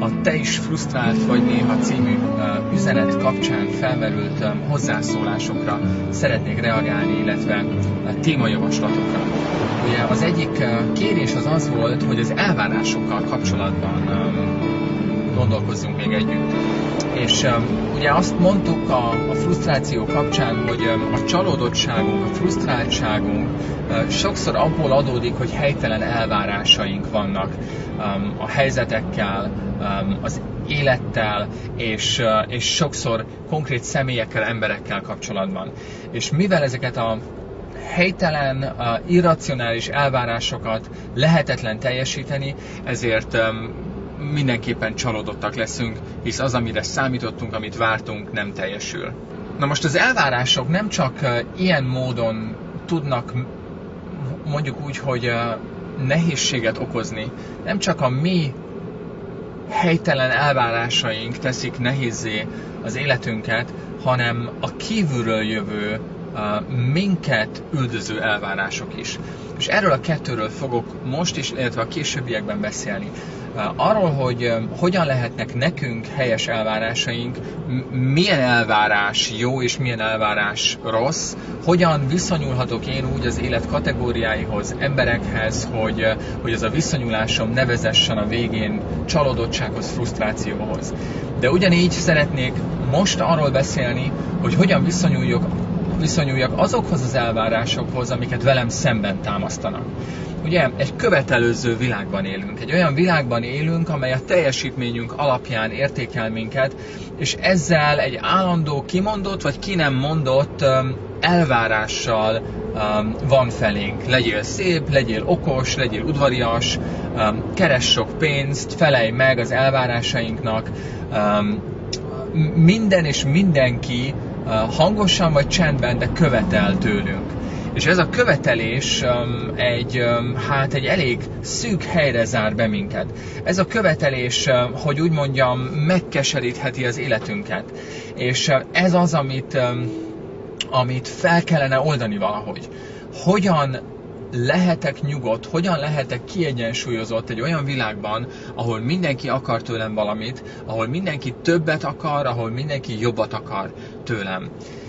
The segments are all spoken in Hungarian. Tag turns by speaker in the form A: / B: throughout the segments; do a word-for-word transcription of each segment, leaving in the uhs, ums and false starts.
A: a Te is frusztrált vagy néha című üzenet kapcsán felmerült hozzászólásokra szeretnék reagálni, illetve témajavaslatokra. Ugye az egyik kérés az az volt, hogy az elvárásokkal kapcsolatban gondolkozzunk még együtt. És ugye azt mondtuk a, a frusztráció kapcsán, hogy a csalódottságunk, a frusztráltságunk sokszor abból adódik, hogy helytelen elvárásaink vannak a helyzetekkel, az élettel, és, és sokszor konkrét személyekkel, emberekkel kapcsolatban. És mivel ezeket a helytelen, irracionális elvárásokat lehetetlen teljesíteni, ezért mindenképpen csalódottak leszünk, hisz az, amire számítottunk, amit vártunk, nem teljesül. Na most az elvárások nem csak ilyen módon tudnak, mondjuk úgy, hogy nehézséget okozni, nem csak a mi helytelen elvárásaink teszik nehézzé az életünket, hanem a kívülről jövő, minket üldöző elvárások is. És erről a kettőről fogok most is, illetve a későbbiekben beszélni. Arról, hogy hogyan lehetnek nekünk helyes elvárásaink, milyen elvárás jó és milyen elvárás rossz, hogyan viszonyulhatok én úgy az élet kategóriáihoz, emberekhez, hogy, hogy az a viszonyulásom ne vezessen a végén csalódottsághoz, frusztrációhoz. De ugyanígy szeretnék most arról beszélni, hogy hogyan viszonyuljak, viszonyuljak azokhoz az elvárásokhoz, amiket velem szemben támasztanak. Ugye egy követelőző világban élünk, egy olyan világban élünk, amely a teljesítményünk alapján értékel minket, és ezzel egy állandó kimondott vagy ki nem mondott um, elvárással um, van felénk. Legyél szép, legyél okos, legyél udvarias, um, keress sok pénzt, felelj meg az elvárásainknak. Um, minden és mindenki uh, hangosan vagy csendben, de követel tőlünk. És ez a követelés um, egy, um, hát egy elég szűk helyre zár be minket. Ez a követelés, um, hogy úgy mondjam, megkeserítheti az életünket. És um, ez az, amit, um, amit fel kellene oldani valahogy. Hogyan lehetek nyugodt, hogyan lehetek kiegyensúlyozott egy olyan világban, ahol mindenki akar tőlem valamit, ahol mindenki többet akar, ahol mindenki jobbat akar tőlem.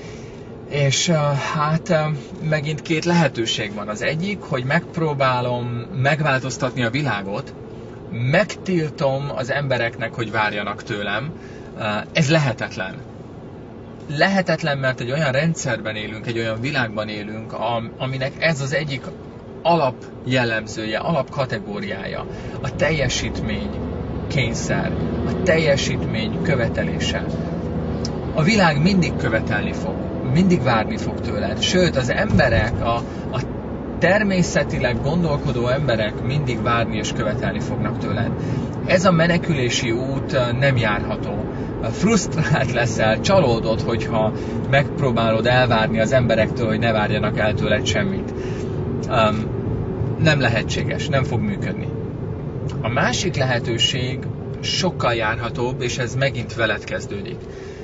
A: És hát megint két lehetőség van. Az egyik, hogy megpróbálom megváltoztatni a világot, megtiltom az embereknek, hogy várjanak tőlem. Ez lehetetlen. Lehetetlen, mert egy olyan rendszerben élünk, egy olyan világban élünk, aminek ez az egyik alapjellemzője, alapkategóriája. A teljesítmény kényszer, a teljesítmény követelése. A világ mindig követelni fog. Mindig várni fog tőled. Sőt, az emberek, a, a természetileg gondolkodó emberek mindig várni és követelni fognak tőled. Ez a menekülési út nem járható. Frusztrált leszel, csalódott, hogyha megpróbálod elvárni az emberektől, hogy ne várjanak el tőled semmit. Um, nem lehetséges, nem fog működni. A másik lehetőség sokkal járhatóbb, és ez megint veled kezdődik.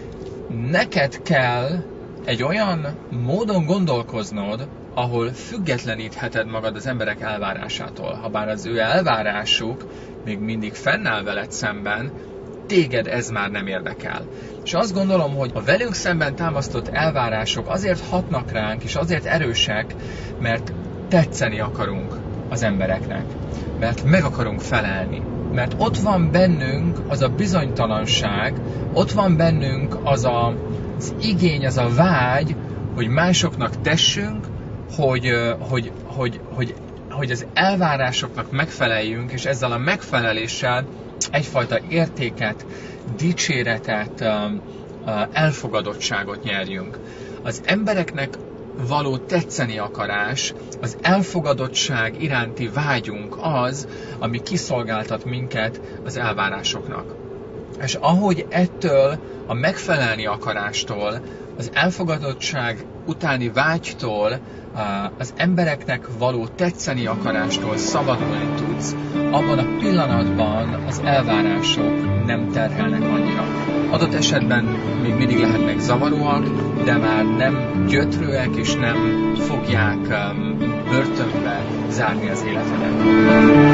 A: Neked kell egy olyan módon gondolkoznod, ahol függetlenítheted magad az emberek elvárásától. Habár az ő elvárásuk még mindig fennáll veled szemben, téged ez már nem érdekel. És azt gondolom, hogy a velünk szemben támasztott elvárások azért hatnak ránk, és azért erősek, mert tetszeni akarunk az embereknek. Mert meg akarunk felelni. Mert ott van bennünk az a bizonytalanság, ott van bennünk az a az igény, az a vágy, hogy másoknak tessünk, hogy, hogy, hogy, hogy, hogy az elvárásoknak megfeleljünk, és ezzel a megfeleléssel egyfajta értéket, dicséretet, elfogadottságot nyerjünk. Az embereknek való tetszeni akarás, az elfogadottság iránti vágyunk az, ami kiszolgáltat minket az elvárásoknak. És ahogy ettől a megfelelni akarástól, az elfogadottság utáni vágytól, az embereknek való tetszeni akarástól szabadulni tudsz, abban a pillanatban az elvárások nem terhelnek annyira. Adott esetben még mindig lehetnek zavaróak, de már nem gyötrőek és nem fogják börtönbe zárni az életedet.